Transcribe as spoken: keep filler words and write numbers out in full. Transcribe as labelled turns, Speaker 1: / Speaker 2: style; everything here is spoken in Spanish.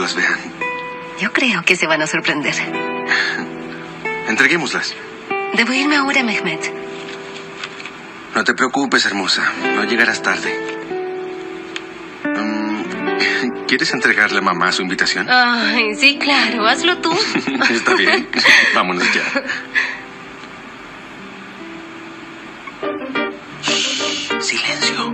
Speaker 1: las vean.
Speaker 2: Yo creo que se van a sorprender.
Speaker 1: Entreguémoslas.
Speaker 2: Debo irme ahora, Mehmet.
Speaker 1: No te preocupes, hermosa. No llegarás tarde. Um, ¿Quieres entregarle a mamá su invitación?
Speaker 2: Ay, sí, claro. Hazlo tú.
Speaker 1: Está bien. Vámonos ya. Shh, silencio.